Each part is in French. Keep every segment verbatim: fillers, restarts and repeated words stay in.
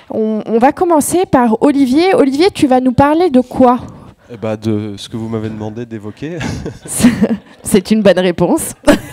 On, on va commencer par Olivier. Olivier, tu vas nous parler de quoi ? Eh ben de ce que vous m'avez demandé d'évoquer. C'est une bonne réponse.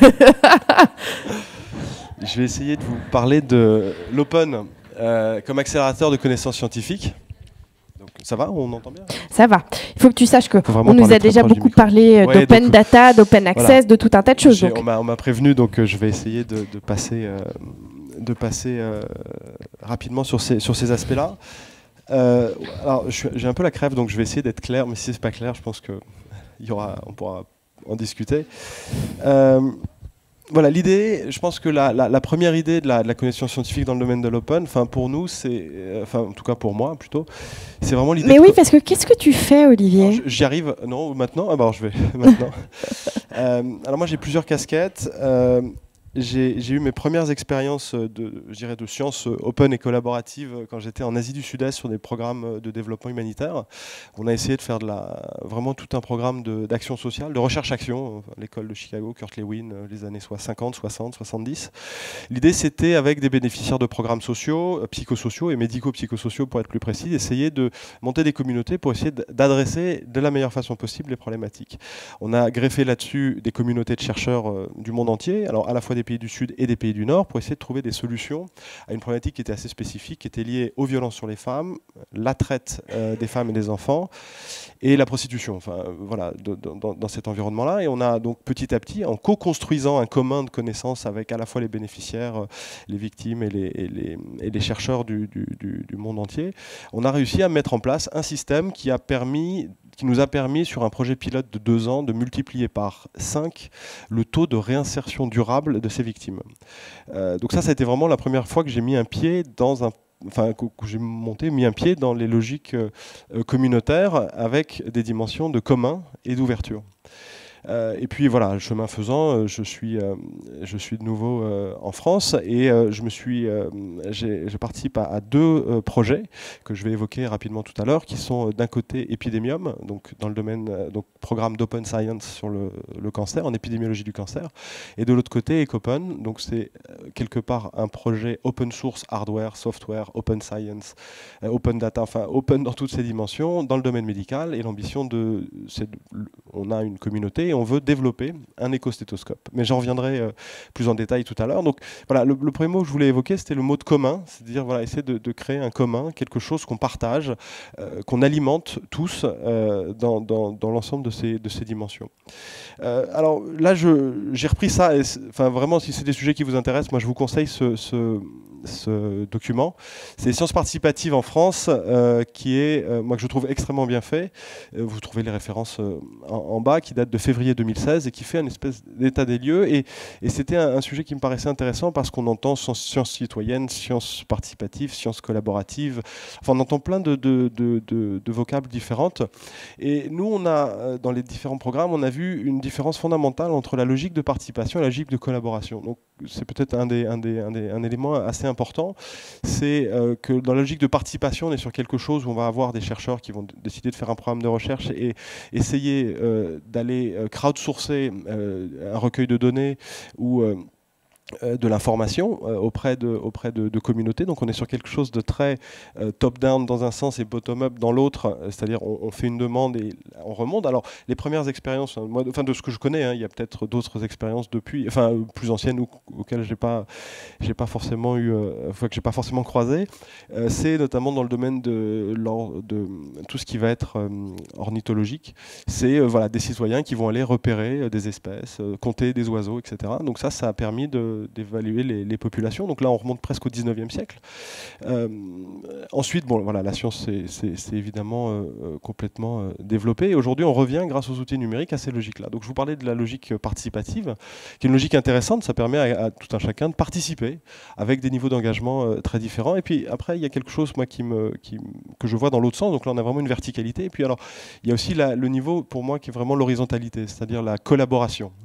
Je vais essayer de vous parler de l'Open euh, comme accélérateur de connaissances scientifiques. Donc, ça va, on entend bien ? Ça va. Il faut que tu saches qu'on nous a déjà beaucoup parlé ouais, d'open data, d'open access, voilà. De tout un tas de choses. Donc. On m'a prévenu, donc euh, je vais essayer de, de passer, euh, de passer euh, rapidement sur ces, sur ces aspects-là. Euh, alors, j'ai un peu la crève, donc je vais essayer d'être clair, mais si c'est pas clair, je pense que y aura, on pourra en discuter. Euh, Voilà, l'idée, je pense que la, la, la première idée de la, de la connaissance scientifique dans le domaine de l'open, enfin pour nous, c'est, enfin en tout cas pour moi plutôt, c'est vraiment l'idée. Mais oui, parce que qu'est-ce que tu fais, Olivier ? J'y arrive, non, maintenant. Ah bah alors je vais maintenant. euh, alors moi j'ai plusieurs casquettes. Euh, J'ai eu mes premières expériences de, je dirais, de sciences open et collaboratives quand j'étais en Asie du Sud-Est sur des programmes de développement humanitaire. On a essayé de faire de la, vraiment tout un programme d'action sociale, de recherche-action, l'école de Chicago, Kurt Lewin, les années soit cinquante, soixante, soixante-dix. L'idée, c'était, avec des bénéficiaires de programmes sociaux, psychosociaux et médico-psychosociaux, pour être plus précis, d'essayer de monter des communautés pour essayer d'adresser de la meilleure façon possible les problématiques. On a greffé là-dessus des communautés de chercheurs du monde entier, alors à la fois des pays du Sud et des pays du Nord, pour essayer de trouver des solutions à une problématique qui était assez spécifique, qui était liée aux violences sur les femmes, la traite euh, des femmes et des enfants, et la prostitution, enfin, voilà, de, de, dans, dans cet environnement-là. Et on a donc petit à petit, en co-construisant un commun de connaissances avec à la fois les bénéficiaires, euh, les victimes et les, et les, et les chercheurs du, du, du, du monde entier, on a réussi à mettre en place un système qui a permis qui nous a permis, sur un projet pilote de deux ans, de multiplier par cinq le taux de réinsertion durable de ces victimes. Euh, donc ça, ça a été vraiment la première fois que j'ai mis un pied dans un enfin que, que j'ai monté, mis un pied dans les logiques euh, communautaires avec des dimensions de commun et d'ouverture. Euh, et puis voilà, chemin faisant, je suis, euh, je suis de nouveau euh, en France et euh, je me suis, euh, je participe à, à deux euh, projets que je vais évoquer rapidement tout à l'heure, qui sont euh, d'un côté Epidemium, donc dans le domaine, euh, donc programme d'open science sur le, le cancer, en épidémiologie du cancer, et de l'autre côté Ecopen, donc c'est euh, quelque part un projet open source, hardware, software, open science, euh, open data, enfin open dans toutes ses dimensions, dans le domaine médical. Et l'ambition de, c'est de, on a une communauté. On veut développer un écostéthoscope. Mais j'en reviendrai euh, plus en détail tout à l'heure. Donc voilà, le, le premier mot que je voulais évoquer, c'était le mot de commun, c'est-à-dire voilà, essayer de, de créer un commun, quelque chose qu'on partage, euh, qu'on alimente tous euh, dans, dans, dans l'ensemble de ces, de ces dimensions. Euh, alors là, j'ai repris ça, et enfin vraiment, si c'est des sujets qui vous intéressent, moi je vous conseille ce, ce, ce document. C'est Sciences participatives en France, euh, qui est, euh, moi que je trouve extrêmement bien fait. Euh, vous trouvez les références euh, en, en bas, qui date de février deux mille seize et qui fait un espèce d'état des lieux. Et, et c'était un, un sujet qui me paraissait intéressant parce qu'on entend sciences citoyennes, sciences participatives, sciences collaboratives. Enfin, on entend plein de, de, de, de, de vocables différentes. Et nous, on a, dans les différents programmes, on a vu une différence fondamentale entre la logique de participation et la logique de collaboration. Donc, c'est peut-être un, des, un, des, un, des, un élément assez important. C'est euh, que dans la logique de participation, on est sur quelque chose où on va avoir des chercheurs qui vont décider de faire un programme de recherche et essayer euh, d'aller crowdsourcer euh, un recueil de données ou euh, de l'information euh, auprès, de, auprès de, de communautés. Donc on est sur quelque chose de très euh, top-down dans un sens et bottom-up dans l'autre, euh, c'est-à-dire on, on fait une demande et on remonte. Alors les premières expériences, hein, moi, enfin de ce que je connais, hein, il y a peut-être d'autres expériences depuis, enfin plus anciennes ou auxquelles j'ai pas, j'ai pas forcément eu, euh, enfin, que j'ai pas forcément croisé. Euh, c'est notamment dans le domaine de, de tout ce qui va être euh, ornithologique. C'est euh, voilà des citoyens qui vont aller repérer euh, des espèces, euh, compter des oiseaux, et cetera. Donc ça, ça a permis de d'évaluer les, les populations. Donc là, on remonte presque au dix-neuvième siècle. Euh, ensuite, bon, voilà, la science, c'est évidemment euh, complètement euh, développée. Et aujourd'hui, on revient, grâce aux outils numériques, à ces logiques-là. Donc je vous parlais de la logique participative, qui est une logique intéressante. Ça permet à, à tout un chacun de participer avec des niveaux d'engagement euh, très différents. Et puis après, il y a quelque chose, moi, qui me, qui, que je vois dans l'autre sens. Donc là, on a vraiment une verticalité. Et puis alors, il y a aussi la, le niveau, pour moi, qui est vraiment l'horizontalité, c'est-à-dire la collaboration.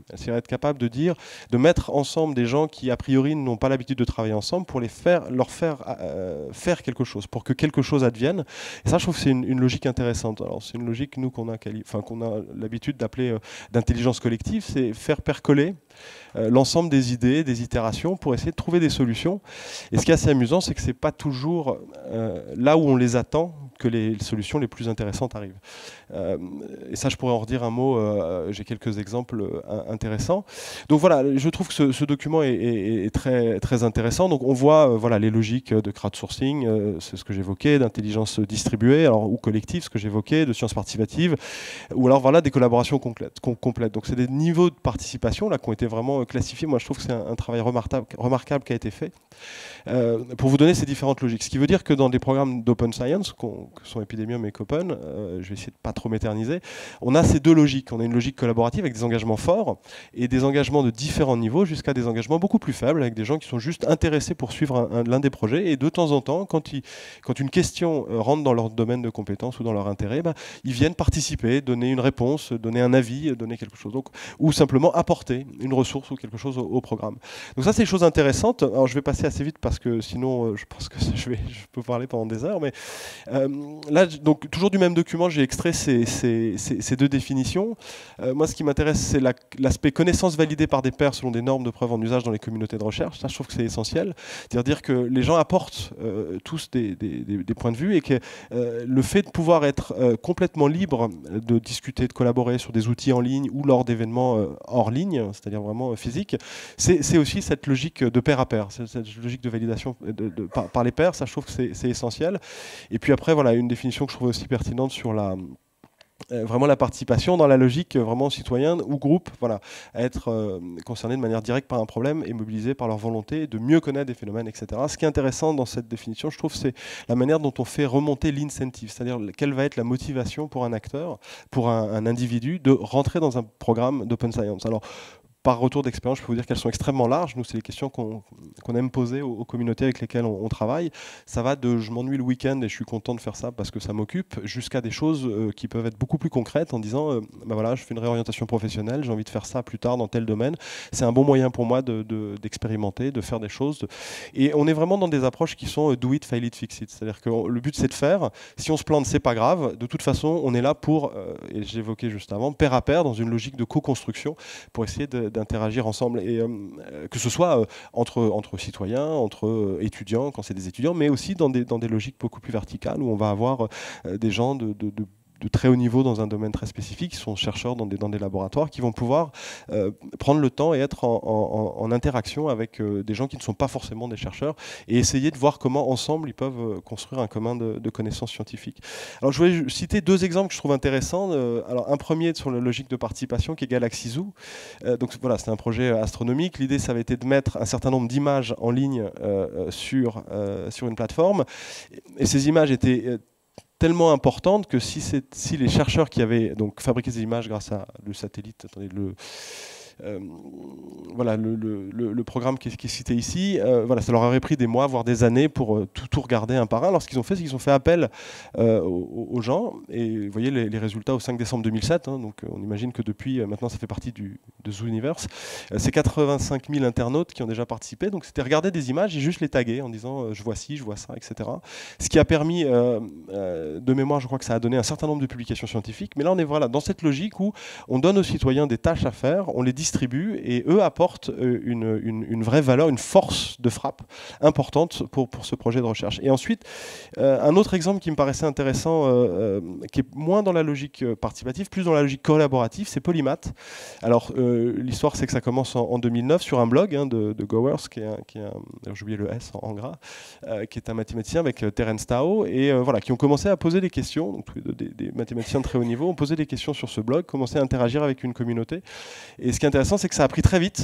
C'est être capable de dire, de mettre ensemble des gens qui a priori n'ont pas l'habitude de travailler ensemble pour les faire, leur faire euh, faire quelque chose, pour que quelque chose advienne. Et ça, je trouve que c'est une, une logique intéressante. Alors c'est une logique nous qu'on a, enfin, qu'on a l'habitude d'appeler euh, d'intelligence collective, c'est faire percoler euh, l'ensemble des idées, des itérations pour essayer de trouver des solutions. Et ce qui est assez amusant, c'est que c'est pas toujours euh, là où on les attend que les solutions les plus intéressantes arrivent. Euh, et ça, je pourrais en redire un mot, euh, j'ai quelques exemples euh, intéressants. Donc voilà, je trouve que ce, ce document est, est, est très, très intéressant. Donc on voit euh, voilà, les logiques de crowdsourcing, euh, c'est ce que j'évoquais, d'intelligence distribuée alors, ou collective, ce que j'évoquais, de sciences participatives, ou alors voilà, des collaborations complètes. Com complètes. Donc c'est des niveaux de participation là, qui ont été vraiment classifiés. Moi, je trouve que c'est un, un travail remarquable, remarquable qui a été fait euh, pour vous donner ces différentes logiques. Ce qui veut dire que dans des programmes d'open science, que sont Epidemium et Copen, euh, je vais essayer de pas trop m'éterniser, on a ces deux logiques. On a une logique collaborative avec des engagements forts et des engagements de différents niveaux jusqu'à des engagements beaucoup plus faibles avec des gens qui sont juste intéressés pour suivre l'un des projets et de temps en temps, quand, ils, quand une question euh, rentre dans leur domaine de compétence ou dans leur intérêt, bah, ils viennent participer, donner une réponse, donner un avis, donner quelque chose, donc, ou simplement apporter une ressource ou quelque chose au, au programme. Donc ça, c'est des choses intéressantes. Alors je vais passer assez vite parce que sinon, euh, je pense que je, vais, je peux parler pendant des heures, mais euh, là, donc, toujours du même document, j'ai extrait ces, ces, ces, ces deux définitions. Euh, moi, ce qui m'intéresse, c'est l'aspect la, connaissance validée par des pairs selon des normes de preuve en usage dans les communautés de recherche. Ça, je trouve que c'est essentiel. C'est-à-dire dire que les gens apportent euh, tous des, des, des, des points de vue et que euh, le fait de pouvoir être euh, complètement libre de discuter, de collaborer sur des outils en ligne ou lors d'événements euh, hors ligne, c'est-à-dire vraiment euh, physiques, c'est aussi cette logique de pair à pair, cette logique de validation de, de, par, par les pairs. Ça, je trouve que c'est essentiel. Et puis après, voilà, une définition que je trouve aussi pertinente sur la, euh, vraiment la participation dans la logique euh, vraiment citoyenne ou groupe, voilà, à être euh, concerné de manière directe par un problème et mobilisé par leur volonté de mieux connaître des phénomènes, et cetera. Ce qui est intéressant dans cette définition, je trouve, c'est la manière dont on fait remonter l'incentive, c'est-à-dire quelle va être la motivation pour un acteur, pour un, un individu, de rentrer dans un programme d'open science. Alors, par retour d'expérience, je peux vous dire qu'elles sont extrêmement larges. Nous, c'est les questions qu'on qu'on aime poser aux, aux communautés avec lesquelles on, on travaille. Ça va de « je m'ennuie le week-end et je suis content de faire ça parce que ça m'occupe » jusqu'à des choses euh, qui peuvent être beaucoup plus concrètes en disant euh, « bah voilà, je fais une réorientation professionnelle, j'ai envie de faire ça plus tard dans tel domaine. C'est un bon moyen pour moi d'expérimenter, de, de, de faire des choses. » Et on est vraiment dans des approches qui sont euh, « do it, fail it, fix it ». C'est-à-dire que le but, c'est de faire. Si on se plante, c'est pas grave. De toute façon, on est là pour, euh, et j'évoquais juste avant, pair à pair, dans une logique de co-construction pour essayer de d'interagir ensemble, et euh, que ce soit euh, entre, entre citoyens, entre euh, étudiants, quand c'est des étudiants, mais aussi dans des, dans des logiques beaucoup plus verticales, où on va avoir euh, des gens de, de, de de très haut niveau dans un domaine très spécifique, qui sont chercheurs dans des, dans des laboratoires, qui vont pouvoir euh, prendre le temps et être en, en, en interaction avec euh, des gens qui ne sont pas forcément des chercheurs, et essayer de voir comment ensemble ils peuvent construire un commun de, de connaissances scientifiques. Alors je voulais citer deux exemples que je trouve intéressants. Euh, alors un premier sur la logique de participation qui est Galaxy Zoo. Euh, donc voilà, c'est un projet astronomique. L'idée, ça avait été de mettre un certain nombre d'images en ligne euh, sur, euh, sur une plateforme, et ces images étaient euh, tellement importante que si, si les chercheurs qui avaient donc fabriqué ces images grâce à le satellite, attendez, le, euh, voilà, le, le, le programme qui est, qui est cité ici, euh, voilà, ça leur aurait pris des mois, voire des années pour euh, tout, tout regarder un par un. Alors ce qu'ils ont fait, c'est qu'ils ont fait appel euh, aux, aux gens, et vous voyez les, les résultats au cinq décembre deux mille sept, hein, donc on imagine que depuis, euh, maintenant ça fait partie du, de Zoo Universe. Euh, c'est quatre-vingt-cinq mille internautes qui ont déjà participé, donc c'était regarder des images et juste les taguer en disant euh, je vois ci, je vois ça, et cetera. Ce qui a permis, euh, euh, de mémoire, je crois que ça a donné un certain nombre de publications scientifiques, mais là on est voilà, dans cette logique où on donne aux citoyens des tâches à faire, on les distribue, et eux apportent une, une, une vraie valeur, une force de frappe importante pour, pour ce projet de recherche. Et ensuite, euh, un autre exemple qui me paraissait intéressant, euh, qui est moins dans la logique participative, plus dans la logique collaborative, c'est Polymath. Alors, euh, l'histoire, c'est que ça commence en, en deux mille neuf sur un blog hein, de, de Gowers, qui est, un, qui est un, j'ai oublié le S en, en gras, euh, qui est un mathématicien avec euh, Terence Tao, et euh, voilà, qui ont commencé à poser des questions, donc des, des mathématiciens de très haut niveau ont posé des questions sur ce blog, commencé à interagir avec une communauté. Et ce qui est intéressant, c'est que ça a pris très vite.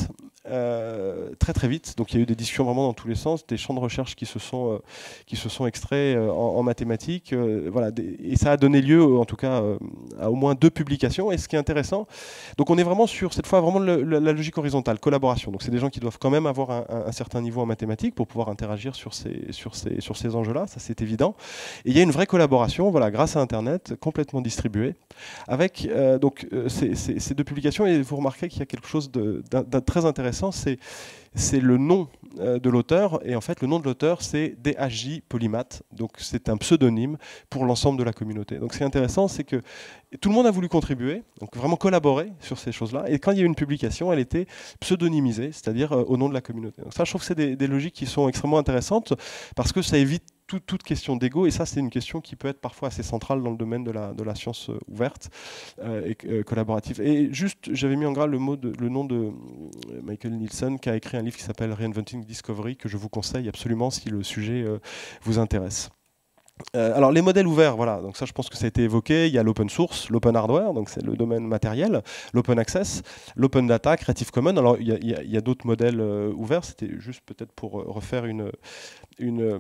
euh, très très vite. Donc il y a eu des discussions vraiment dans tous les sens, des champs de recherche qui se sont, euh, qui se sont extraits euh, en, en mathématiques. Euh, voilà, des, et ça a donné lieu, en tout cas, euh, à au moins deux publications. Et ce qui est intéressant, donc on est vraiment sur, cette fois, vraiment le, le, la logique horizontale, collaboration. Donc c'est des gens qui doivent quand même avoir un, un, un certain niveau en mathématiques pour pouvoir interagir sur ces, sur ces, sur ces enjeux-là, ça c'est évident. Et il y a une vraie collaboration, voilà, grâce à Internet, complètement distribuée, avec euh, donc, euh, ces, ces, ces deux publications. Et vous remarquez qu'il y a quelque chose de, de, de très intéressant, c'est c'est le nom euh, de l'auteur, et en fait le nom de l'auteur c'est D H J Polymath, donc c'est un pseudonyme pour l'ensemble de la communauté. Donc ce qui est intéressant, c'est que tout le monde a voulu contribuer, donc vraiment collaborer sur ces choses-là, et quand il y a eu une publication, elle était pseudonymisée, c'est-à-dire euh, au nom de la communauté. Donc ça, je trouve que c'est des, des logiques qui sont extrêmement intéressantes, parce que ça évite Tout, toute question d'ego, et ça c'est une question qui peut être parfois assez centrale dans le domaine de la, de la science euh, ouverte euh, et euh, collaborative. Et juste, j'avais mis en gras le, mot de, le nom de euh, Michael Nielsen, qui a écrit un livre qui s'appelle Reinventing Discovery, que je vous conseille absolument si le sujet euh, vous intéresse. Euh, alors les modèles ouverts, voilà, donc ça je pense que ça a été évoqué, il y a l'open source, l'open hardware, donc c'est le domaine matériel, l'open access, l'open data, Creative Commons. Alors il y a, a, a d'autres modèles euh, ouverts, c'était juste peut-être pour euh, refaire une, une, euh,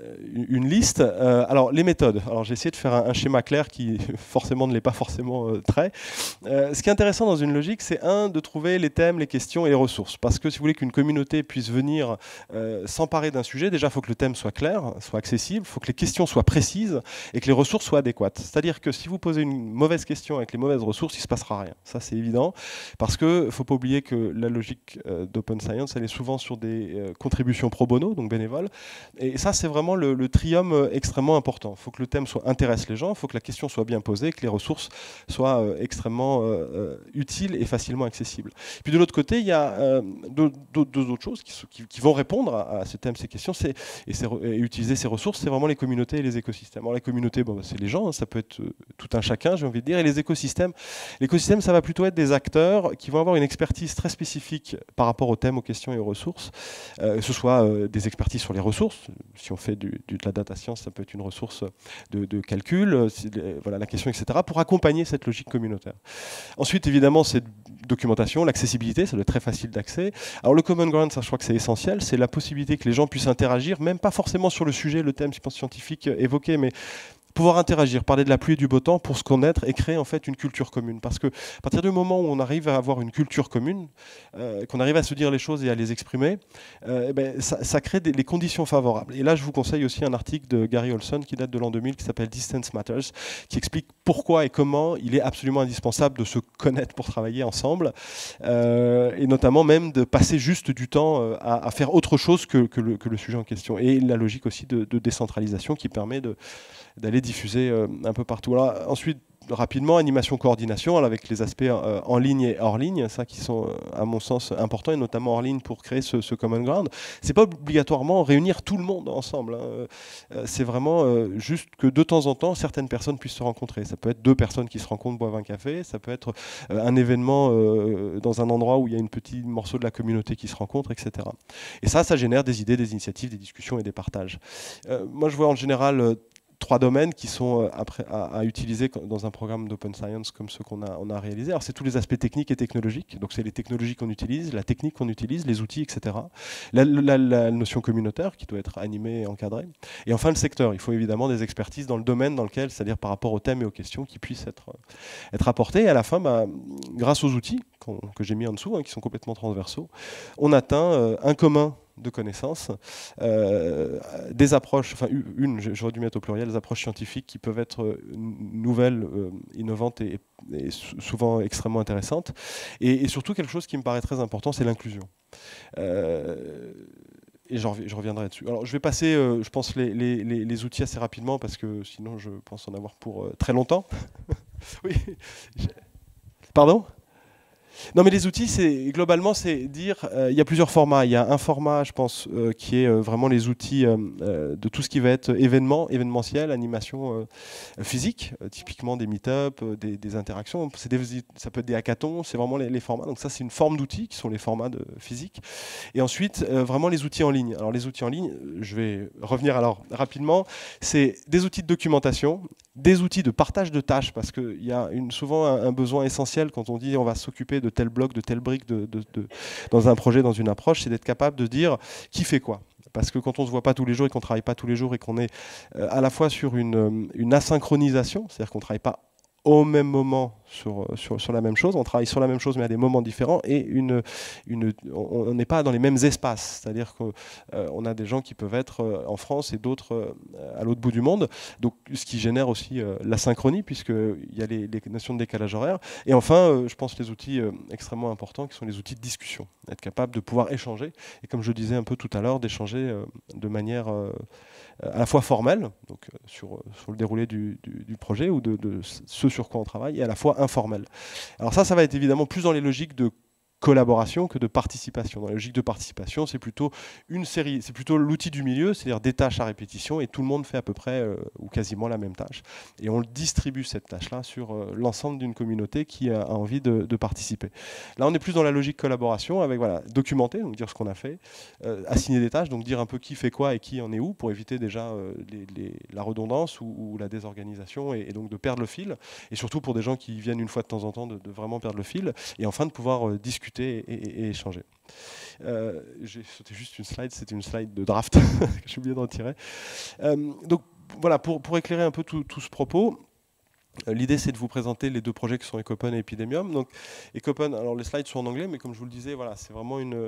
une liste. Euh, alors les méthodes, alors j'ai essayé de faire un, un schéma clair qui forcément ne l'est pas forcément euh, très. Euh, ce qui est intéressant dans une logique, c'est un, de trouver les thèmes, les questions et les ressources, parce que si vous voulez qu'une communauté puisse venir euh, s'emparer d'un sujet, déjà il faut que le thème soit clair, soit accessible, il faut que les questions soient précises et que les ressources soient adéquates. C'est-à-dire que si vous posez une mauvaise question avec les mauvaises ressources, il ne se passera rien. Ça, c'est évident. Parce qu'il ne faut pas oublier que la logique euh, d'Open Science, elle est souvent sur des euh, contributions pro bono, donc bénévoles. Et ça, c'est vraiment le, le trium extrêmement important. Il faut que le thème soit, intéresse les gens, il faut que la question soit bien posée, que les ressources soient euh, extrêmement euh, utiles et facilement accessibles. Puis de l'autre côté, il y a euh, deux, deux, deux autres choses qui, qui, qui vont répondre à, à ce thème, ces questions, et, et utiliser ces ressources, c'est vraiment les communautés et les écosystèmes. Alors les communautés, bon, c'est les gens, hein, ça peut être euh, tout un chacun, j'ai envie de dire, et les écosystèmes, l'écosystème, ça va plutôt être des acteurs qui vont avoir une expertise très spécifique par rapport aux thèmes, aux questions et aux ressources, euh, que ce soit euh, des expertises sur les ressources, si on fait du, du, de la data science, ça peut être une ressource de, de calcul, euh, voilà la question, et cetera, pour accompagner cette logique communautaire. Ensuite, évidemment, c'est documentation, l'accessibilité, ça doit être très facile d'accès. Alors le common ground, ça je crois que c'est essentiel, c'est la possibilité que les gens puissent interagir, même pas forcément sur le sujet, le thème, je pense, scientifique évoqué, mais pouvoir interagir, parler de la pluie et du beau temps pour se connaître et créer en fait une culture commune. Parce que à partir du moment où on arrive à avoir une culture commune, euh, qu'on arrive à se dire les choses et à les exprimer, euh, ben, ça, ça crée des, les conditions favorables. Et là, je vous conseille aussi un article de Gary Olson qui date de l'an deux mille, qui s'appelle Distance Matters, qui explique pourquoi et comment il est absolument indispensable de se connaître pour travailler ensemble, euh, et notamment même de passer juste du temps euh, à, à faire autre chose que, que, le, que le sujet en question. Et la logique aussi de, de décentralisation qui permet de d'aller diffuser euh, un peu partout. Alors, ensuite, rapidement, animation, coordination, avec les aspects euh, en ligne et hors ligne, ça qui sont, à mon sens, importants, et notamment hors ligne pour créer ce, ce common ground. C'est pas obligatoirement réunir tout le monde ensemble. Hein. Euh, c'est vraiment euh, juste que de temps en temps, certaines personnes puissent se rencontrer. Ça peut être deux personnes qui se rencontrent, boivent un café, ça peut être euh, un événement euh, dans un endroit où il y a une petite morceau de la communauté qui se rencontre, et cetera. Et ça, ça génère des idées, des initiatives, des discussions et des partages. Euh, moi, je vois en général euh, trois domaines qui sont euh, après, à, à utiliser dans un programme d'open science comme ceux qu'on a, on a réalisé. Alors c'est tous les aspects techniques et technologiques, donc c'est les technologies qu'on utilise, la technique qu'on utilise, les outils, et cetera. La, la, la notion communautaire qui doit être animée et encadrée. Et enfin le secteur, il faut évidemment des expertises dans le domaine dans lequel, c'est-à-dire par rapport aux thèmes et aux questions qui puissent être, être apportées. Et à la fin, bah, grâce aux outils que j'ai mis en dessous, hein, qui sont complètement transversaux, on atteint euh, un commun de connaissances, euh, des approches, enfin une, j'aurais dû mettre au pluriel, des approches scientifiques qui peuvent être nouvelles, euh, innovantes et, et souvent extrêmement intéressantes. Et, et surtout quelque chose qui me paraît très important, c'est l'inclusion. Euh, et je reviendrai dessus. Alors je vais passer, euh, je pense, les, les, les outils assez rapidement parce que sinon je pense en avoir pour euh, très longtemps. Oui. Pardon ? Non, mais les outils, c'est globalement, c'est dire, euh, il y a plusieurs formats. Il y a un format, je pense, euh, qui est euh, vraiment les outils euh, euh, de tout ce qui va être événement, événementiel, animation euh, physique, euh, typiquement des meet-up, euh, des, des interactions. C'est des, ça peut être des hackathons, c'est vraiment les, les formats. Donc ça, c'est une forme d'outils qui sont les formats de physique. Et ensuite, euh, vraiment les outils en ligne. Alors les outils en ligne, je vais revenir alors rapidement. C'est des outils de documentation, des outils de partage de tâches, parce qu'il y a une, souvent un, un besoin essentiel quand on dit on va s'occuper de tel bloc, de telle brique de, de, de, dans un projet, dans une approche, c'est d'être capable de dire qui fait quoi. Parce que quand on ne se voit pas tous les jours et qu'on ne travaille pas tous les jours et qu'on est euh, à la fois sur une, une asynchronisation, c'est-à-dire qu'on ne travaille pas au même moment sur, sur, sur la même chose, on travaille sur la même chose mais à des moments différents, et une, une, on n'est pas dans les mêmes espaces, c'est-à-dire qu'on euh, a des gens qui peuvent être euh, en France et d'autres euh, à l'autre bout du monde, donc ce qui génère aussi euh, la synchronie, puisqu'il y a les, les notions de décalage horaire. Et enfin, euh, je pense les outils euh, extrêmement importants qui sont les outils de discussion, être capable de pouvoir échanger, et comme je le disais un peu tout à l'heure, d'échanger euh, de manière euh, à la fois formelle, donc euh, sur, sur le déroulé du, du, du projet ou de, de ce sur quoi on travaille, et à la fois informel. Alors ça, ça va être évidemment plus dans les logiques de collaboration que de participation. Dans la logique de participation, c'est plutôt une série, c'est plutôt l'outil du milieu, c'est-à-dire des tâches à répétition, et tout le monde fait à peu près euh, ou quasiment la même tâche. Et on distribue cette tâche-là sur euh, l'ensemble d'une communauté qui a, a envie de, de participer. Là, on est plus dans la logique collaboration, avec voilà, documenter, donc dire ce qu'on a fait, euh, assigner des tâches, donc dire un peu qui fait quoi et qui en est où, pour éviter déjà euh, les, les, la redondance ou, ou la désorganisation, et, et donc de perdre le fil, et surtout pour des gens qui viennent une fois de temps en temps de, de vraiment perdre le fil, et enfin de pouvoir euh, discuter Et, et, et échanger. Euh, J'ai sauté juste une slide, c'était une slide de draft que j'ai oublié de retirer. Euh, donc voilà, pour, pour éclairer un peu tout, tout ce propos, l'idée, c'est de vous présenter les deux projets qui sont Ecopen et Epidemium. Donc, Ecopen, alors les slides sont en anglais, mais comme je vous le disais, voilà, c'est vraiment une,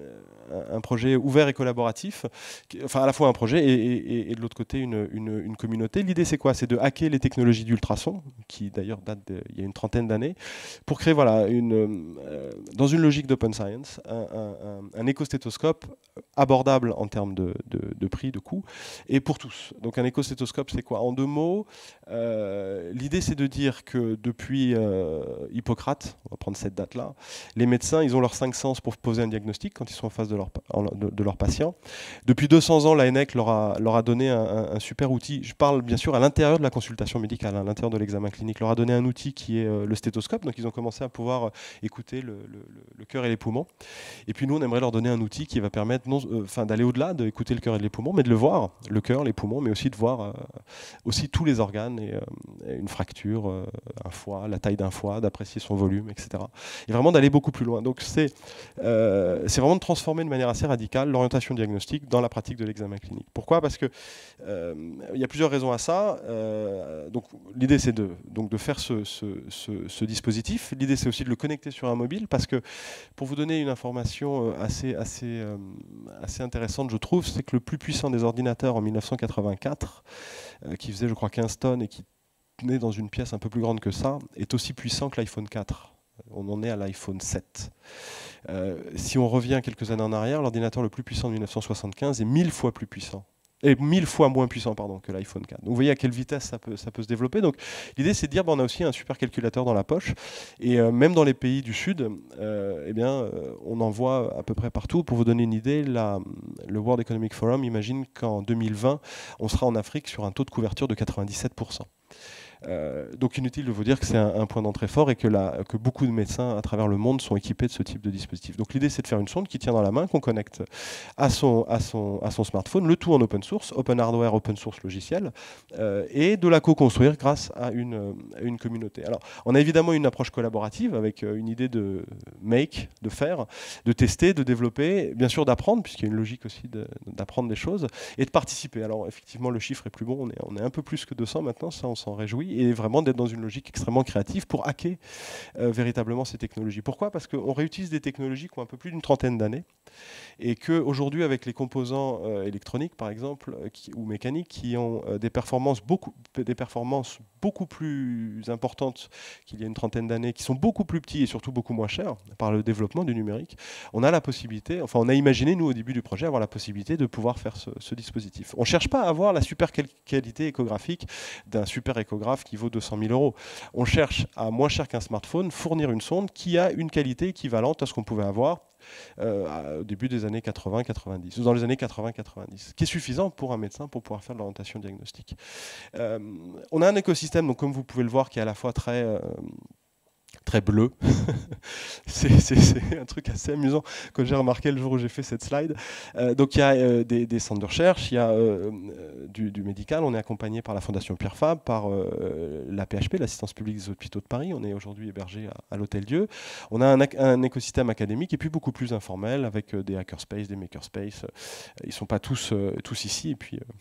un projet ouvert et collaboratif. Enfin, à la fois un projet et, et, et de l'autre côté, une, une, une communauté. L'idée, c'est quoi? C'est de hacker les technologies d'ultrasons, qui d'ailleurs datent d'il y a une trentaine d'années, pour créer, voilà, une, euh, dans une logique d'open science, un, un, un écostéthoscope abordable en termes de, de, de prix, de coût, et pour tous. Donc, un écostéthoscope, c'est quoi? En deux mots, euh, l'idée, c'est de dire que depuis euh, Hippocrate, on va prendre cette date-là, les médecins, ils ont leurs cinq sens pour poser un diagnostic quand ils sont en face de leurs de, de leur patients. Depuis deux cents ans, l'A N E C leur a, leur a donné un, un, un super outil. Je parle bien sûr à l'intérieur de la consultation médicale, à l'intérieur de l'examen clinique. Leur a donné un outil qui est euh, le stéthoscope. Donc ils ont commencé à pouvoir euh, écouter le, le, le cœur et les poumons. Et puis nous, on aimerait leur donner un outil qui va permettre non, euh, enfin, d'aller au-delà d'écouter le cœur et les poumons, mais de le voir, le cœur, les poumons, mais aussi de voir euh, aussi tous les organes et, euh, et une fracture, euh, un foie, la taille d'un foie, d'apprécier son volume, et cetera. Et vraiment d'aller beaucoup plus loin. Donc c'est euh, c'est vraiment de transformer de manière assez radicale l'orientation diagnostique dans la pratique de l'examen clinique. Pourquoi? Parce que euh, il y a plusieurs raisons à ça. Euh, donc l'idée c'est de donc de faire ce, ce, ce, ce dispositif. L'idée c'est aussi de le connecter sur un mobile, parce que pour vous donner une information assez assez euh, assez intéressante, je trouve, c'est que le plus puissant des ordinateurs en mille neuf cent quatre-vingt-quatre, euh, qui faisait je crois quinze tonnes et qui tenait dans une pièce un peu plus grande que ça, est aussi puissant que l'iPhone quatre. On en est à l'iPhone sept. Euh, si on revient quelques années en arrière, l'ordinateur le plus puissant de mille neuf cent soixante-quinze est mille fois plus puissant. Et mille fois moins puissant pardon, que l'iPhone quatre. Donc vous voyez à quelle vitesse ça peut, ça peut se développer. Donc l'idée c'est de dire, bah, on a aussi un supercalculateur dans la poche. Et euh, même dans les pays du Sud, euh, eh bien, euh, on en voit à peu près partout. Pour vous donner une idée, la, le World Economic Forum imagine qu'en deux mille vingt, on sera en Afrique sur un taux de couverture de quatre-vingt-dix-sept pour cent. Euh, donc inutile de vous dire que c'est un, un point d'entrée fort et que, la, que beaucoup de médecins à travers le monde sont équipés de ce type de dispositif. Donc l'idée c'est de faire une sonde qui tient dans la main, qu'on connecte à son, à, son, à son smartphone, le tout en open source, open hardware, open source logiciel, euh, et de la co-construire grâce à une, à une communauté. Alors on a évidemment une approche collaborative avec une idée de make, de faire, de tester, de développer, bien sûr d'apprendre, puisqu'il y a une logique aussi d'apprendre des choses, et de participer. Alors effectivement le chiffre est plus bon, on est, on est un peu plus que deux cents maintenant, ça on s'en réjouit, et vraiment d'être dans une logique extrêmement créative pour hacker euh, véritablement ces technologies. Pourquoi? Parce qu'on réutilise des technologies qui ont un peu plus d'une trentaine d'années, et qu'aujourd'hui, avec les composants euh, électroniques, par exemple, euh, qui, ou mécaniques, qui ont euh, des performances beaucoup, des performances beaucoup plus importantes qu'il y a une trentaine d'années, qui sont beaucoup plus petits et surtout beaucoup moins chers par le développement du numérique, on a la possibilité, enfin on a imaginé, nous, au début du projet, avoir la possibilité de pouvoir faire ce, ce dispositif. On ne cherche pas à avoir la super qualité échographique d'un super échographe qui vaut deux cent mille euros. On cherche à moins cher qu'un smartphone, fournir une sonde qui a une qualité équivalente à ce qu'on pouvait avoir euh, au début des années quatre-vingts quatre-vingt-dix, ou dans les années quatre-vingts quatre-vingt-dix, qui est suffisant pour un médecin pour pouvoir faire de l'orientation diagnostique. Euh, on a un écosystème, donc, comme vous pouvez le voir, qui est à la fois très... Euh, très bleu. C'est un truc assez amusant que j'ai remarqué le jour où j'ai fait cette slide. Euh, donc il y a euh, des, des centres de recherche, il y a euh, du, du médical, on est accompagné par la Fondation Pierre Fabre, par euh, la P H P, l'Assistance publique des hôpitaux de Paris, on est aujourd'hui hébergé à, à l'Hôtel Dieu. On a un, un écosystème académique et puis beaucoup plus informel avec euh, des hackerspace, des makerspace. Ils ne sont pas tous, euh, tous ici. Et puis, euh,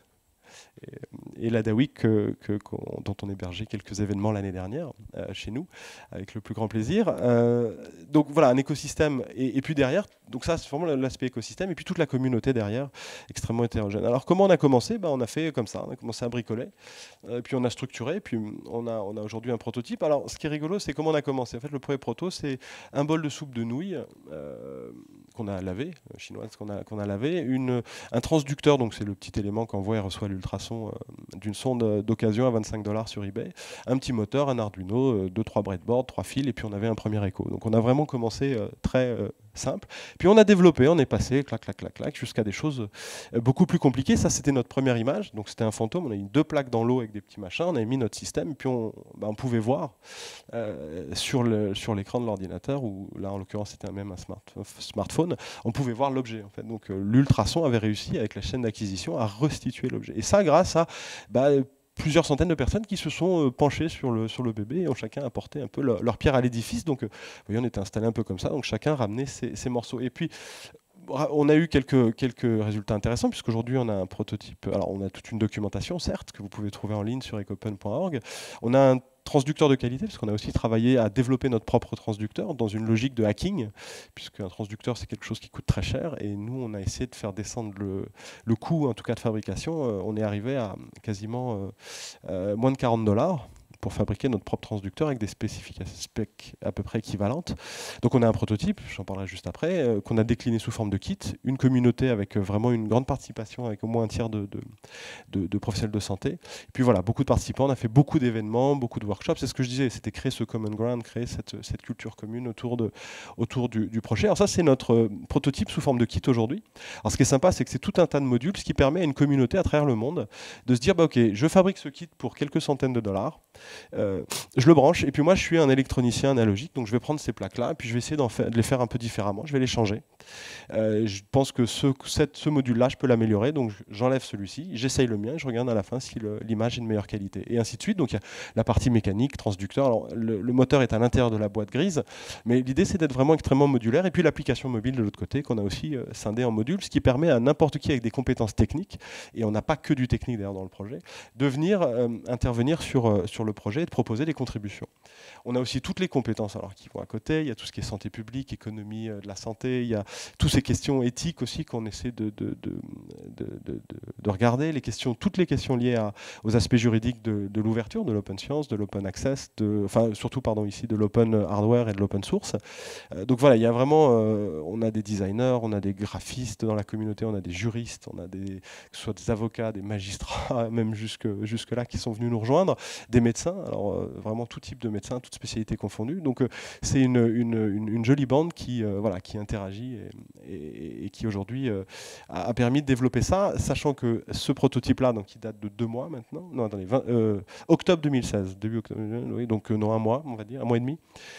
et la DAWIC que, que, qu'on, dont on hébergeait quelques événements l'année dernière euh, chez nous, avec le plus grand plaisir. Euh, donc voilà, un écosystème. Et, et puis derrière, donc ça c'est vraiment l'aspect écosystème, et puis toute la communauté derrière, extrêmement hétérogène. Alors comment on a commencé? Ben, on a fait comme ça, on a commencé à bricoler, euh, puis on a structuré, puis on a, on a aujourd'hui un prototype. Alors ce qui est rigolo, c'est comment on a commencé. En fait, le premier proto, c'est un bol de soupe de nouilles euh, qu'on a lavé, chinoise qu'on a, qu'on a lavé, une, un transducteur, donc c'est le petit élément qu'envoie et reçoit l'ultrason euh, d'une sonde d'occasion à vingt-cinq dollars sur eBay, un petit moteur, un Arduino, deux, trois breadboards, trois fils, et puis on avait un premier écho. Donc on a vraiment commencé euh, très euh, simple. Puis on a développé, on est passé, clac, clac, clac, clac, jusqu'à des choses euh, beaucoup plus compliquées. Ça, c'était notre première image. Donc c'était un fantôme. On a mis deux plaques dans l'eau avec des petits machins. On avait mis notre système, et puis on, bah, on pouvait voir euh, sur le, sur l'écran de l'ordinateur, ou là en l'occurrence c'était même un smart, smartphone, on pouvait voir l'objet. En fait. Donc euh, l'ultrason avait réussi avec la chaîne d'acquisition à restituer l'objet. Et ça, grâce à bah, plusieurs centaines de personnes qui se sont euh, penchées sur le, sur le bébé et ont chacun apporté un peu leur, leur pierre à l'édifice. Donc, euh, vous voyez, on était installé un peu comme ça, donc chacun ramenait ses, ses morceaux. Et puis, on a eu quelques, quelques résultats intéressants, puisqu'aujourd'hui, on a un prototype. Alors, on a toute une documentation, certes, que vous pouvez trouver en ligne sur ecopen point org. On a un transducteur de qualité, parce qu'on a aussi travaillé à développer notre propre transducteur dans une logique de hacking, puisqu'un transducteur, c'est quelque chose qui coûte très cher. Et nous, on a essayé de faire descendre le, le coût, en tout cas de fabrication. Euh, on est arrivé à quasiment euh, euh, moins de quarante dollars pour fabriquer notre propre transducteur avec des spécifications spec à peu près équivalentes. Donc on a un prototype, j'en parlerai juste après, euh, qu'on a décliné sous forme de kit, une communauté avec euh, vraiment une grande participation, avec au moins un tiers de, de, de, de professionnels de santé. Et puis voilà, beaucoup de participants, on a fait beaucoup d'événements, beaucoup de workshops, c'est ce que je disais, c'était créer ce common ground, créer cette, cette culture commune autour, de, autour du, du projet. Alors ça, c'est notre euh, prototype sous forme de kit aujourd'hui. Alors ce qui est sympa, c'est que c'est tout un tas de modules, ce qui permet à une communauté à travers le monde de se dire, bah, ok, je fabrique ce kit pour quelques centaines de dollars, Euh, je le branche, et puis moi je suis un électronicien analogique, donc je vais prendre ces plaques là et puis je vais essayer faire, de les faire un peu différemment, je vais les changer. Euh, je pense que ce, cette, ce module là je peux l'améliorer, donc j'enlève celui-ci, j'essaye le mien et je regarde à la fin si l'image est de meilleure qualité, et ainsi de suite. Donc il y a la partie mécanique, transducteur. Alors le, le moteur est à l'intérieur de la boîte grise, mais l'idée c'est d'être vraiment extrêmement modulaire, et puis l'application mobile de l'autre côté qu'on a aussi euh, scindé en modules, ce qui permet à n'importe qui avec des compétences techniques, et on n'a pas que du technique d'ailleurs dans le projet, de venir euh, intervenir sur, euh, sur le projet et de proposer des contributions. On a aussi toutes les compétences alors, qui vont à côté, il y a tout ce qui est santé publique, économie euh, de la santé, il y a toutes ces questions éthiques aussi qu'on essaie de, de, de, de, de, de regarder, les questions, toutes les questions liées à, aux aspects juridiques de, de l'ouverture, de l'open science, de l'open access, de, enfin surtout pardon ici de l'open hardware et de l'open source. Euh, donc voilà, il y a vraiment, euh, on a des designers, on a des graphistes dans la communauté, on a des juristes, on a des, que ce soit des avocats, des magistrats, même jusque, jusque là qui sont venus nous rejoindre, des médecins, alors euh, vraiment tout type de médecins, toutes spécialités confondues. Donc euh, c'est une, une, une, une jolie bande qui, euh, voilà, qui interagit et, et, et qui aujourd'hui euh, a, a permis de développer ça, sachant que ce prototype-là, donc qui date de deux mois maintenant, non attendez, vingt, euh, octobre deux mille seize, début octobre, oui, donc euh, non un mois, on va dire, un mois et demi.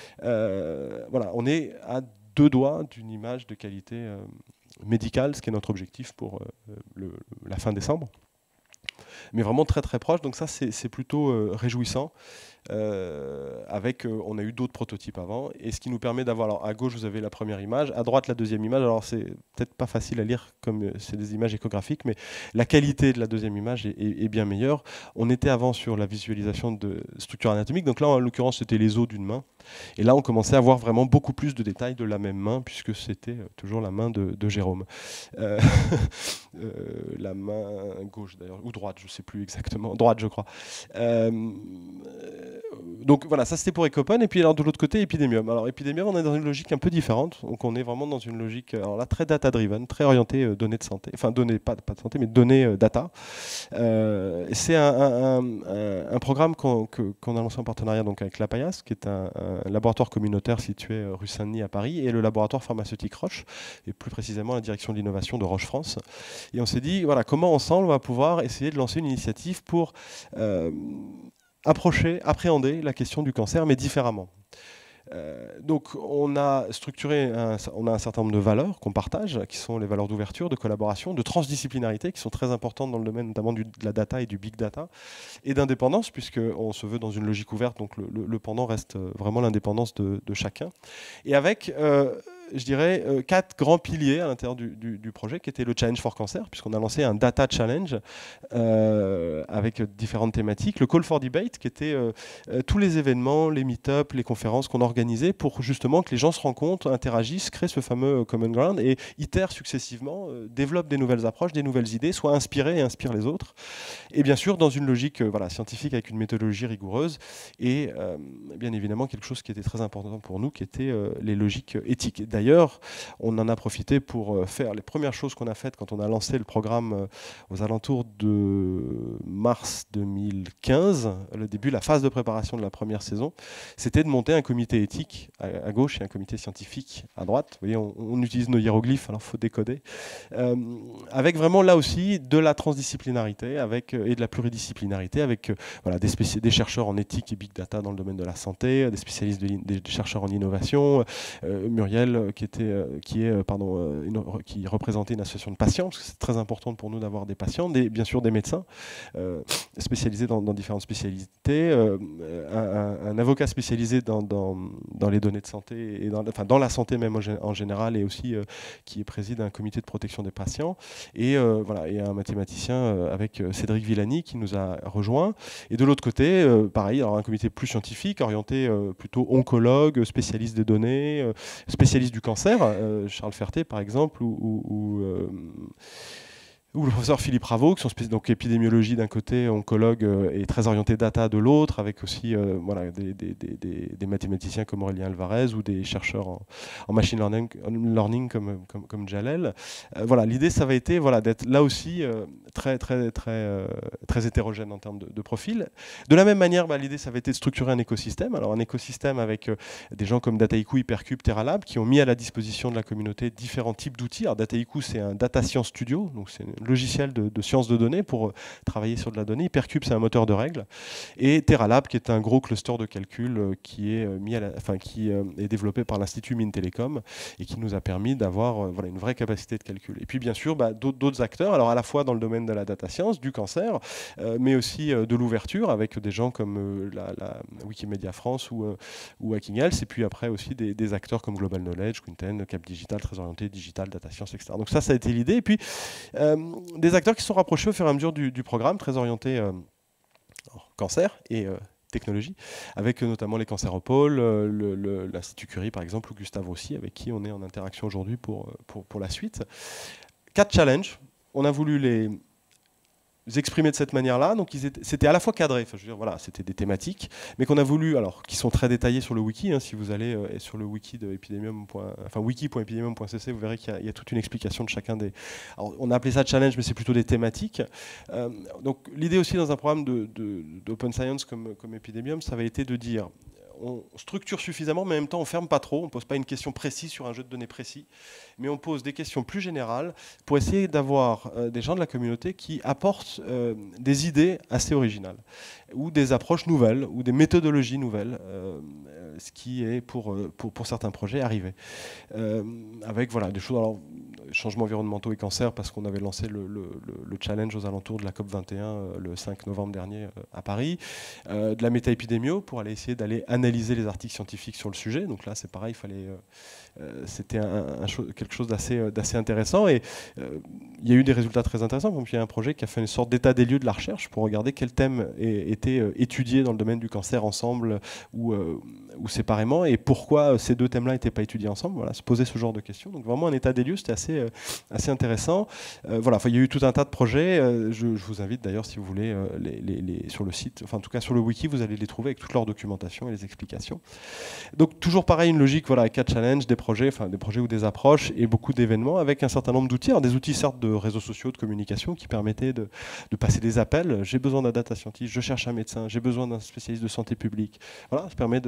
Euh, voilà, on est à deux doigts d'une image de qualité euh, médicale, ce qui est notre objectif pour euh, le, la fin décembre. Mais vraiment très très proche, donc ça c'est plutôt euh, réjouissant. Euh, avec, euh, on a eu d'autres prototypes avant, et ce qui nous permet d'avoir, à gauche vous avez la première image, à droite la deuxième image. Alors c'est peut-être pas facile à lire comme euh, c'est des images échographiques, mais la qualité de la deuxième image est, est, est bien meilleure. On était avant sur la visualisation de structures anatomiques, donc là en l'occurrence c'était les os d'une main, et là on commençait à voir vraiment beaucoup plus de détails de la même main, puisque c'était euh, toujours la main de, de Jérôme. Euh, euh, la main gauche d'ailleurs, ou droite, je sais plus exactement, droite je crois. Euh, donc voilà, ça c'était pour Ecopen. Et puis alors de l'autre côté, Epidemium. Alors Epidemium, on est dans une logique un peu différente. Donc on est vraiment dans une logique, alors là, très data-driven, très orientée euh, données de santé. Enfin, données, pas, pas de santé, mais données euh, data. Euh, c'est un, un, un, un programme qu'on qu'on a lancé en partenariat donc, avec l'Apaias, qui est un, un laboratoire communautaire situé rue Saint-Denis à Paris, et le laboratoire pharmaceutique Roche, et plus précisément la direction de l'innovation de Roche France. Et on s'est dit, voilà, comment ensemble on va pouvoir essayer de lancer une initiative pour euh, approcher, appréhender la question du cancer, mais différemment. Euh, donc on a structuré, un, on a un certain nombre de valeurs qu'on partage, qui sont les valeurs d'ouverture, de collaboration, de transdisciplinarité, qui sont très importantes dans le domaine notamment du, de la data et du big data, et d'indépendance, puisqu'on se veut dans une logique ouverte, donc le, le, le pendant reste vraiment l'indépendance de, de chacun. Et avec... Euh, je dirais, euh, quatre grands piliers à l'intérieur du, du, du projet, qui était le Challenge for Cancer, puisqu'on a lancé un Data Challenge euh, avec différentes thématiques. Le Call for Debate, qui était euh, euh, tous les événements, les meet-up, les conférences qu'on organisait pour justement que les gens se rencontrent, interagissent, créent ce fameux Common Ground et itèrent successivement, euh, développent des nouvelles approches, des nouvelles idées, soient inspirés et inspirent les autres. Et bien sûr, dans une logique euh, voilà, scientifique avec une méthodologie rigoureuse et euh, bien évidemment quelque chose qui était très important pour nous, qui était euh, les logiques éthiques. D'ailleurs, on en a profité pour faire les premières choses qu'on a faites quand on a lancé le programme aux alentours de mars deux mille quinze, le début, la phase de préparation de la première saison, c'était de monter un comité éthique à gauche et un comité scientifique à droite. Vous voyez, on, on utilise nos hiéroglyphes, alors il faut décoder. Euh, avec vraiment là aussi de la transdisciplinarité avec, et de la pluridisciplinarité, avec voilà, des, des chercheurs en éthique et big data dans le domaine de la santé, des spécialistes, de des chercheurs en innovation, euh, Muriel, qui, était, qui, est, pardon, une, qui représentait une association de patients, parce que c'est très important pour nous d'avoir des patients, des, bien sûr des médecins euh, spécialisés dans, dans différentes spécialités, euh, un, un avocat spécialisé dans, dans, dans les données de santé, et dans, enfin, dans la santé même en général, et aussi euh, qui préside un comité de protection des patients, et, euh, voilà, et un mathématicien euh, avec Cédric Villani qui nous a rejoints. Et de l'autre côté, euh, pareil, alors un comité plus scientifique, orienté euh, plutôt oncologue, spécialiste des données, euh, spécialiste du cancer, euh, Charles Ferté par exemple, ou, ou, ou, euh, ou le professeur Philippe Raveau, qui sont donc épidémiologie d'un côté, oncologue euh, et très orienté data de l'autre, avec aussi euh, voilà, des, des, des, des mathématiciens comme Aurélien Alvarez ou des chercheurs en, en machine learning, learning comme, comme, comme Jalel. Euh, voilà, l'idée, ça va été voilà, d'être là aussi euh, très, très, très, euh, très hétérogène en termes de, de profil. De la même manière, bah, l'idée, ça va été de structurer un écosystème. Alors un écosystème avec euh, des gens comme Dataiku, Hypercube, Terralab, qui ont mis à la disposition de la communauté différents types d'outils. Alors Dataiku, c'est un data science studio, donc c'est logiciel de, de sciences de données pour euh, travailler sur de la donnée. Hypercube, c'est un moteur de règles. Et Terralab, qui est un gros cluster de calcul euh, qui, est, euh, mis à la, enfin, qui euh, est développé par l'Institut Mines-Télécom et qui nous a permis d'avoir euh, voilà, une vraie capacité de calcul. Et puis, bien sûr, bah, d'autres acteurs, alors à la fois dans le domaine de la data science, du cancer, euh, mais aussi euh, de l'ouverture, avec des gens comme euh, la, la Wikimedia France ou, euh, ou Hacking Health, et puis après aussi des, des acteurs comme Global Knowledge, Quinten, Cap Digital, très orienté digital, data science, et cetera. Donc ça, ça a été l'idée. Et puis, euh, des acteurs qui se sont rapprochés au fur et à mesure du, du programme, très orientés euh, cancer et euh, technologie, avec euh, notamment les cancéropoles, euh, l'Institut Curie par exemple, ou Gustave Roussy, avec qui on est en interaction aujourd'hui pour, pour, pour la suite. Quatre challenges, on a voulu les exprimer de cette manière-là, donc c'était à la fois cadré, enfin, je veux dire, voilà, c'était des thématiques, mais qu'on a voulu, alors qui sont très détaillées sur le wiki, hein, si vous allez euh, sur le wiki de epidemium, enfin wiki point epidemium point c c, vous verrez qu'il y, y a toute une explication de chacun des. Alors, on a appelé ça challenge, mais c'est plutôt des thématiques. Euh, donc l'idée aussi dans un programme d'open science comme, comme Epidemium, ça avait été de dire. On structure suffisamment, mais en même temps, on ne ferme pas trop. On ne pose pas une question précise sur un jeu de données précis, mais on pose des questions plus générales pour essayer d'avoir euh, des gens de la communauté qui apportent euh, des idées assez originales, ou des approches nouvelles, ou des méthodologies nouvelles, euh, ce qui est pour, pour, pour certains projets arrivé. Euh, avec voilà, des choses, alors, changements environnementaux et cancer, parce qu'on avait lancé le, le, le challenge aux alentours de la COP vingt et un euh, le cinq novembre dernier euh, à Paris, euh, de la méta-épidémio pour aller essayer d'aller analyser les articles scientifiques sur le sujet. Donc là, c'est pareil, il fallait, euh, euh, c'était un, un, quelque chose d'assez, d'assez intéressant. Et euh, il y a eu des résultats très intéressants. Donc il y a un projet qui a fait une sorte d'état des lieux de la recherche pour regarder quels thèmes étaient étudiés dans le domaine du cancer ensemble ou, euh, ou séparément, et pourquoi ces deux thèmes-là n'étaient pas étudiés ensemble. Voilà, se poser ce genre de questions. Donc vraiment un état des lieux, c'était assez, euh, assez intéressant. Euh, voilà, enfin, il y a eu tout un tas de projets. Euh, je, je vous invite d'ailleurs, si vous voulez, euh, les, les, les, sur le site, enfin en tout cas sur le wiki, vous allez les trouver avec toute leur documentation et les explications. Donc toujours pareil, une logique, voilà, quatre challenges, des projets, enfin des projets ou des approches et beaucoup d'événements avec un certain nombre d'outils. Alors des outils certes de réseaux sociaux, de communication qui permettaient de, de passer des appels. J'ai besoin d'un data scientist, je cherche un médecin, j'ai besoin d'un spécialiste de santé publique. Voilà, ça permet d'interagir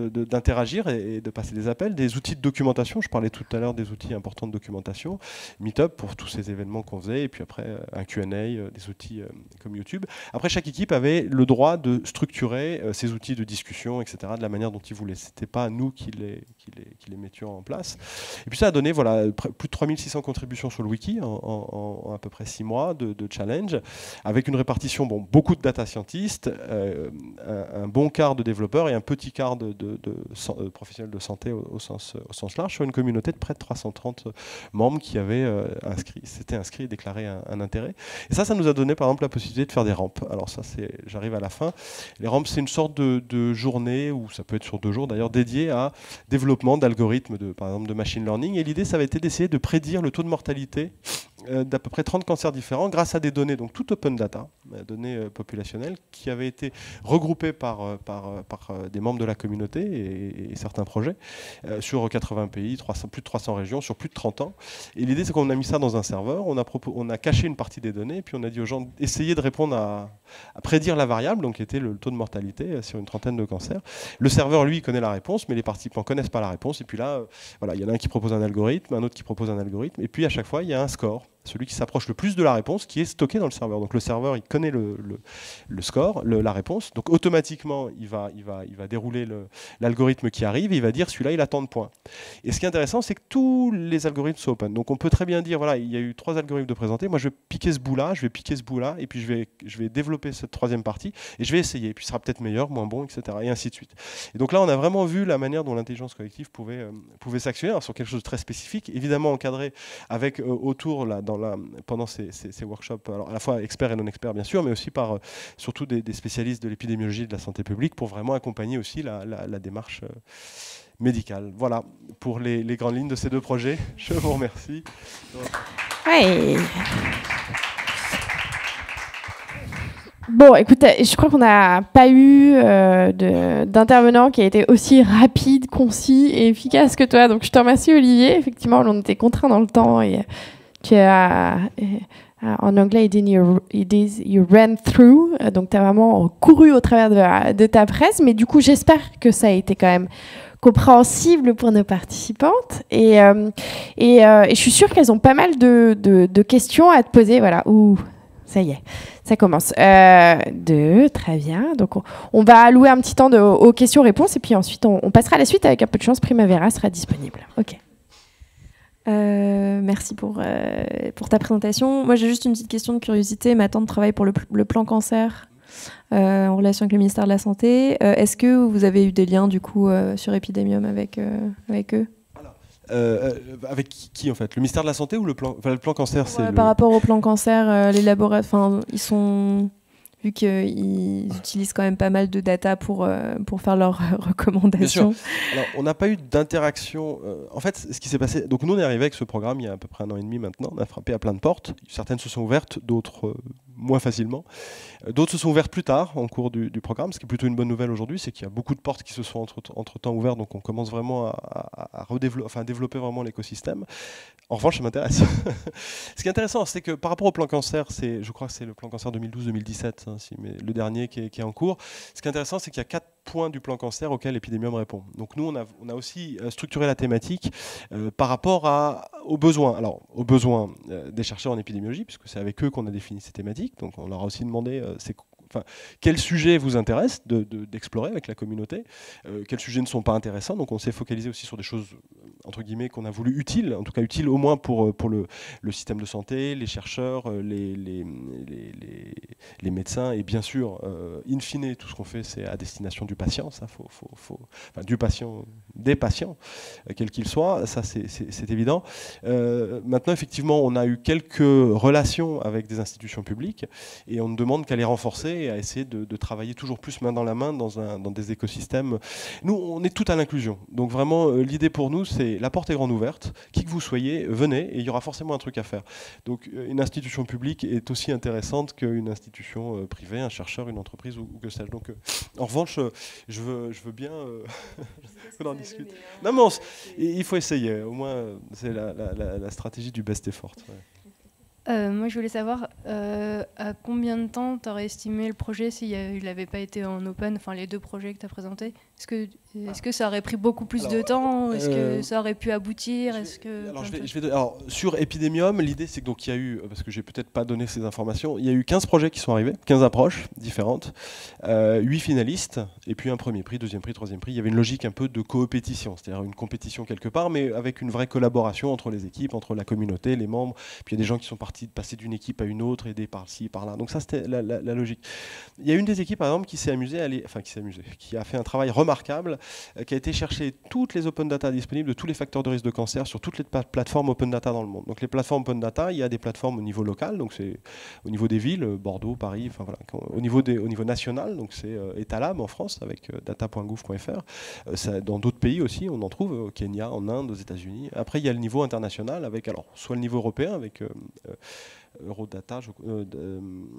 d'interagir et, et de passer des appels, des outils de documentation. Je parlais tout à l'heure des outils importants de documentation, Meetup pour tous ces événements qu'on faisait, et puis après un Q and A, des outils comme YouTube. Après, chaque équipe avait le droit de structurer ces outils de discussion, et cetera, de la manière dont ils voulaient. C'était pas nous qui les, qui les, qui les mettions en place. Et puis ça a donné voilà, plus de trois mille six cents contributions sur le wiki en, en, en à peu près six mois de, de challenge, avec une répartition, bon, beaucoup de data scientists, euh, un, un bon quart de développeurs et un petit quart de, de, de, de professionnels de santé au, au, sens, au sens large, sur une communauté de près de trois cent trente membres qui avaient euh, inscrit, s'étaient inscrits et déclaré un, un intérêt. Et ça, ça nous a donné par exemple la possibilité de faire des rampes. Alors ça, c'est, j'arrive à la fin. Les rampes, c'est une sorte de, de journée, ou ça peut être sur deux jours d'ailleurs, dédiée à développement d'algorithmes, de, par exemple de machine learning. Et l'idée, ça avait été d'essayer de prédire le taux de mortalité euh, d'à peu près trente cancers différents grâce à des données, donc tout open data, données euh, populationnelles, qui avaient été regroupées par, euh, par, euh, par euh, des membres de la communauté et, et certains projets euh, sur quatre-vingts pays, trois cents, plus de trois cents régions, sur plus de trente ans. Et l'idée, c'est qu'on a mis ça dans un serveur, on a, on a caché une partie des données, et puis on a dit aux gens d'essayer de répondre à, à prédire la variable, donc qui était le taux de mortalité euh, sur une trentaine de cancers. Le serveur, lui, connaît la réponse, mais les participants ne connaissent pas la réponse. Et puis là, euh, voilà, il y en a un qui propose un algorithme, un autre qui propose un algorithme, et puis à chaque fois, il y a un score. Celui qui s'approche le plus de la réponse, qui est stocké dans le serveur. Donc le serveur, il connaît le, le, le score, le, la réponse. Donc automatiquement, il va, il va, il va dérouler le, l'algorithme qui arrive et il va dire celui-là, il a tant de points. Et ce qui est intéressant, c'est que tous les algorithmes sont open. Donc on peut très bien dire, voilà, il y a eu trois algorithmes de présentés. Moi, je vais piquer ce bout-là, je vais piquer ce bout-là, et puis je vais, je vais développer cette troisième partie, et je vais essayer. Et puis il sera peut-être meilleur, moins bon, et cetera. Et ainsi de suite. Et donc là, on a vraiment vu la manière dont l'intelligence collective pouvait, euh, pouvait s'actionner sur quelque chose de très spécifique, évidemment encadré avec euh, autour, là, dans la, pendant Ces, ces, ces workshops, alors à la fois experts et non experts bien sûr, mais aussi par euh, surtout des, des spécialistes de l'épidémiologie et de la santé publique pour vraiment accompagner aussi la, la, la démarche euh, médicale. Voilà pour les, les grandes lignes de ces deux projets. Je vous remercie. Ouais. Bon, écoute, je crois qu'on n'a pas eu euh, de, d'intervenant qui a été aussi rapide, concis et efficace que toi. Donc je te remercie Olivier. Effectivement, on était contraint dans le temps et tu as, euh, en anglais, it you, it you ran through, donc tu as vraiment couru au travers de, de ta presse, mais du coup, j'espère que ça a été quand même compréhensible pour nos participantes. Et, euh, et, euh, et je suis sûre qu'elles ont pas mal de, de, de questions à te poser. Voilà, ouh, ça y est, ça commence. Euh, deux, très bien. Donc, on, on va allouer un petit temps de, aux questions-réponses, et puis ensuite, on, on passera à la suite avec un peu de chance. Primavera sera disponible. OK. Euh, merci pour, euh, pour ta présentation. Moi, j'ai juste une petite question de curiosité. Ma tante travaille pour le, le plan cancer euh, en relation avec le ministère de la Santé. Euh, est-ce que vous avez eu des liens du coup euh, sur Epidemium avec, euh, avec eux? Alors, euh, avec qui en fait? Le ministère de la Santé ou le plan, enfin, le plan cancer c'est ouais, le... Par rapport au plan cancer, euh, les laboratoires, ils sont... vu qu'ils utilisent quand même pas mal de data pour, euh, pour faire leurs recommandations. Bien sûr. Alors, on n'a pas eu d'interaction. Euh, en fait, ce qui s'est passé... Donc, nous, on est arrivé avec ce programme il y a à peu près un an et demi maintenant. On a frappé à plein de portes. Certaines se sont ouvertes, d'autres euh, moins facilement. Euh, d'autres se sont ouvertes plus tard, en cours du, du programme. Ce qui est plutôt une bonne nouvelle aujourd'hui, c'est qu'il y a beaucoup de portes qui se sont entre, entre-temps ouvertes. Donc, on commence vraiment à, à, à, redévelopper, enfin, à développer vraiment l'écosystème. En revanche, ça m'intéresse. Ce qui est intéressant, c'est que par rapport au plan cancer, c'est, je crois que c'est le plan cancer deux mille douze deux mille dix-sept, hein, si, mais le dernier qui est, qui est en cours. Ce qui est intéressant, c'est qu'il y a quatre points du plan cancer auxquels Epidemium répond. Donc nous, on a, on a aussi structuré la thématique euh, par rapport à, aux besoins. Alors, aux besoins euh, des chercheurs en épidémiologie, puisque c'est avec eux qu'on a défini ces thématiques. Donc on leur a aussi demandé euh, c'est Enfin, quels sujets vous intéressent de, de, d'explorer avec la communauté, euh, quels sujets ne sont pas intéressants. Donc on s'est focalisé aussi sur des choses, entre guillemets, qu'on a voulu utiles, en tout cas utiles au moins pour, pour le, le système de santé, les chercheurs, les, les, les, les, les médecins, et bien sûr, euh, in fine, tout ce qu'on fait, c'est à destination du patient, ça, faut, faut, faut, enfin, du patient, des patients, euh, quels qu'ils soient, ça c'est, c'est, c'est évident. Euh, maintenant, effectivement, on a eu quelques relations avec des institutions publiques, et on ne demande qu'à les renforcer, et à essayer de, de travailler toujours plus main dans la main dans, un, dans des écosystèmes. Nous, on est tout à l'inclusion. Donc vraiment, euh, l'idée pour nous, c'est la porte est grande ouverte. Qui que vous soyez, venez, et il y aura forcément un truc à faire. Donc euh, une institution publique est aussi intéressante qu'une institution euh, privée, un chercheur, une entreprise ou, ou que sais-je. Donc, euh, en revanche, euh, je, veux, je veux bien euh, qu'on en discute. Donné, hein. Non, mais on, il faut essayer. Au moins, c'est la, la, la, la stratégie du best effort. Ouais. Euh, moi, je voulais savoir euh, à combien de temps tu aurais estimé le projet s'il n'avait pas été en open, enfin les deux projets que tu as présentés. Est-ce que, est-ce que ça aurait pris beaucoup plus alors, de temps? Est-ce euh, que ça aurait pu aboutir? Est-ce que, alors, je vais, je vais, alors, sur Epidemium, l'idée c'est que donc il y a eu, parce que j'ai peut-être pas donné ces informations, il y a eu quinze projets qui sont arrivés, quinze approches différentes, euh, huit finalistes, et puis un premier prix, deuxième prix, troisième prix. Il y avait une logique un peu de coopétition, c'est-à-dire une compétition quelque part, mais avec une vraie collaboration entre les équipes, entre la communauté, les membres. Puis il y a des gens qui sont partis de passer d'une équipe à une autre, aidés par-ci, par-là. Donc ça, c'était la, la, la logique. Il y a une des équipes, par exemple, qui s'est amusée, à aller, enfin qui s'est amusée, qui a fait un travail remarquable, euh, qui a été chercher toutes les open data disponibles de tous les facteurs de risque de cancer sur toutes les plateformes open data dans le monde. Donc les plateformes open data, il y a des plateformes au niveau local, donc c'est au niveau des villes, Bordeaux, Paris, enfin voilà. Au niveau, des, au niveau national, donc c'est euh, Etalab en France avec euh, data point gouv point f r. Euh, ça, dans d'autres pays aussi, on en trouve au Kenya, en Inde, aux États-Unis. Après, il y a le niveau international avec, alors, soit le niveau européen avec euh, euh, Eurodata, je, euh, euh,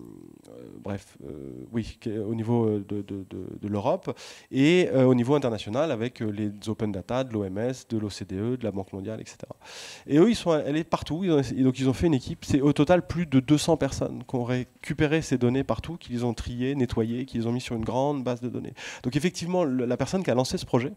bref, euh, oui, au niveau de, de, de, de l'Europe, et euh, au niveau international avec euh, les open data de l'O M S, de l'O C D E, de la Banque mondiale, et cetera. Et eux, ils sont allés partout, ils ont, donc ils ont fait une équipe, c'est au total plus de deux cents personnes qui ont récupéré ces données partout, qui les ont triées, nettoyées, qui les ont mis sur une grande base de données. Donc effectivement, le, la personne qui a lancé ce projet,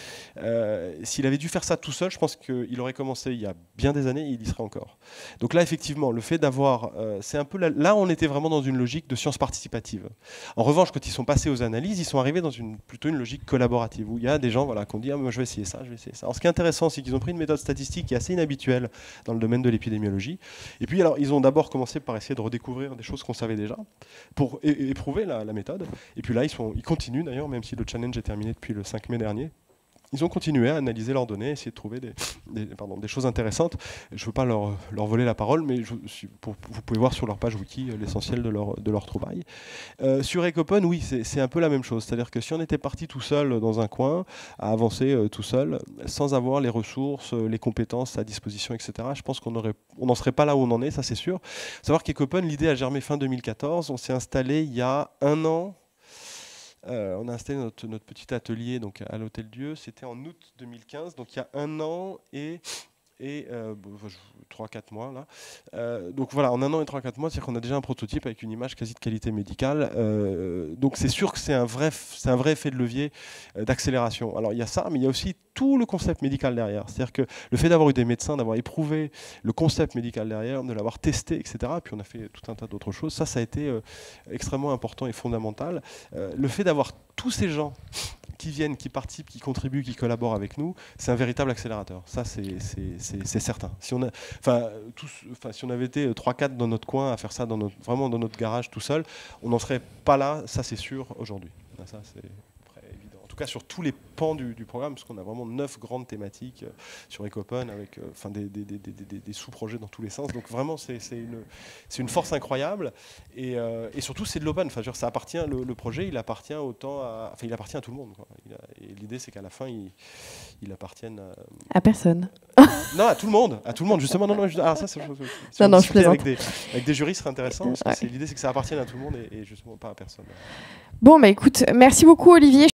Euh, s'il avait dû faire ça tout seul, je pense qu'il aurait commencé il y a bien des années et il y serait encore. Donc là, effectivement, le fait d'avoir... Euh, c'est un peu la, là, on était vraiment dans une logique de science participative. En revanche, quand ils sont passés aux analyses, ils sont arrivés dans une, plutôt une logique collaborative, où il y a des gens voilà, qui ont dit ah, « moi, je vais essayer ça, je vais essayer ça ». Alors, ce qui est intéressant, c'est qu'ils ont pris une méthode statistique qui est assez inhabituelle dans le domaine de l'épidémiologie. Et puis, alors, ils ont d'abord commencé par essayer de redécouvrir des choses qu'on savait déjà, pour é éprouver la, la méthode. Et puis là, ils, sont, ils continuent d'ailleurs, même si le challenge est terminé depuis le cinq mai dernier. Ils ont continué à analyser leurs données, essayer de trouver des, des, pardon, des choses intéressantes. Je ne veux pas leur, leur voler la parole, mais je, pour, vous pouvez voir sur leur page wiki l'essentiel de leur, de leur trouvaille. Euh, sur Ecopen, oui, c'est un peu la même chose. C'est-à-dire que si on était parti tout seul dans un coin, à avancer euh, tout seul, sans avoir les ressources, les compétences à disposition, et cetera, je pense qu'on n'en serait pas là où on en est, ça c'est sûr. Il faut savoir qu'Ecopen, l'idée a germé fin deux mille quatorze. On s'est installé il y a un an. Euh, on a installé notre, notre petit atelier donc, à l'Hôtel Dieu, c'était en août deux mille quinze, donc il y a un an et, et euh, trois quatre mois. Là. Euh, donc voilà, en un an et trois quatre mois, c'est-à-dire qu'on a déjà un prototype avec une image quasi de qualité médicale. Euh, donc c'est sûr que c'est un, vrai, un vrai effet de levier euh, d'accélération. Alors il y a ça, mais il y a aussi tout le concept médical derrière. C'est-à-dire que le fait d'avoir eu des médecins, d'avoir éprouvé le concept médical derrière, de l'avoir testé, et cetera, puis on a fait tout un tas d'autres choses, ça, ça a été euh, extrêmement important et fondamental. Euh, le fait d'avoir tous ces gens qui viennent, qui participent, qui contribuent, qui collaborent avec nous, c'est un véritable accélérateur. Ça, c'est certain. Si on, a, enfin, tous, enfin, si on avait été trois quatre dans notre coin à faire ça dans notre, vraiment dans notre garage tout seul, on n'en serait pas là, ça c'est sûr, aujourd'hui. Ça, c'est très évident. En tout cas, sur tous les pans du, du programme, parce qu'on a vraiment neuf grandes thématiques euh, sur Ecopen, avec euh, enfin, des, des, des, des, des sous-projets dans tous les sens. Donc vraiment, c'est une, une force incroyable. Et, euh, et surtout, c'est de l'open. Enfin, ça appartient, le, le projet, il appartient autant à, enfin, il appartient à tout le monde. Quoi. Il a, et l'idée, c'est qu'à la fin, il, il appartienne à... À personne. Non, à tout le monde. À tout le monde, justement. Non, non, je, alors ça, c'est... Non, non, je plaisante. Avec des, avec des jurys, ce serait intéressant. Parce que ouais. l'idée, c'est que ça appartienne à tout le monde et, et justement pas à personne. Bon, bah écoute, merci beaucoup, Olivier.